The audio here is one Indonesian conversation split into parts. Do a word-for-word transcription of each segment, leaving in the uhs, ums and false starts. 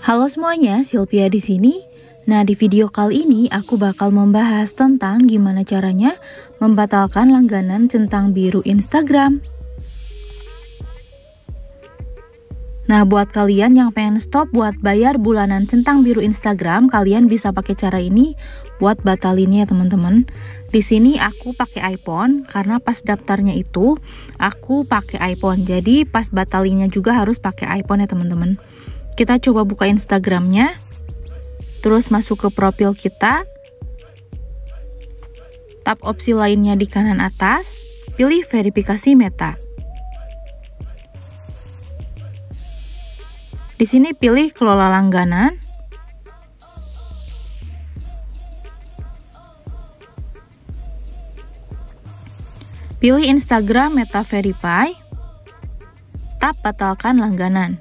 Halo semuanya, Sylvia di sini. Nah, di video kali ini aku bakal membahas tentang gimana caranya membatalkan langganan centang biru Instagram. Nah, buat kalian yang pengen stop buat bayar bulanan centang biru Instagram, kalian bisa pakai cara ini buat batalinnya ya teman-teman. Di sini aku pakai iPhone karena pas daftarnya itu aku pakai iPhone. Jadi pas batalinnya juga harus pakai iPhone ya teman-teman. Kita coba buka Instagramnya, terus masuk ke profil kita, tap opsi lainnya di kanan atas, pilih verifikasi Meta. Di sini pilih kelola langganan, pilih Instagram Meta Verify, tap batalkan langganan.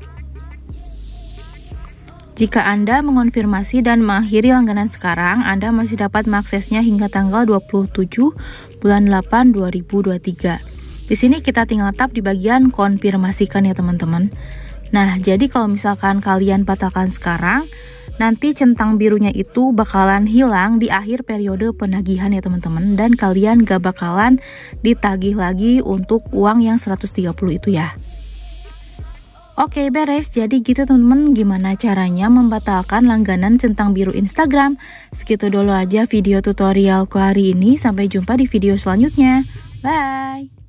Jika Anda mengonfirmasi dan mengakhiri langganan sekarang, Anda masih dapat mengaksesnya hingga tanggal dua puluh tujuh bulan delapan dua ribu dua puluh tiga. Di sini kita tinggal tap di bagian konfirmasikan ya teman-teman. Nah, jadi kalau misalkan kalian batalkan sekarang, nanti centang birunya itu bakalan hilang di akhir periode penagihan ya teman-teman, dan kalian gak bakalan ditagih lagi untuk uang yang seratus tiga puluh itu ya. Oke, beres. Jadi gitu teman-teman, gimana caranya membatalkan langganan centang biru Instagram. Segitu dulu aja video tutorialku hari ini. Sampai jumpa di video selanjutnya. Bye!